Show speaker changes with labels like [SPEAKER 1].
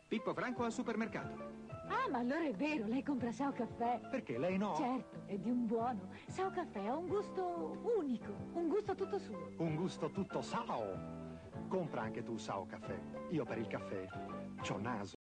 [SPEAKER 1] Pippo Franco al supermercato.
[SPEAKER 2] Ah, ma allora è vero, lei compra Sao Caffè.
[SPEAKER 1] Perché lei no?
[SPEAKER 2] Certo, è di un buono. Sao Caffè ha un gusto unico, un gusto tutto suo.
[SPEAKER 1] Un gusto tutto Sao. Compra anche tu Sao Caffè. Io per il caffè c'ho naso.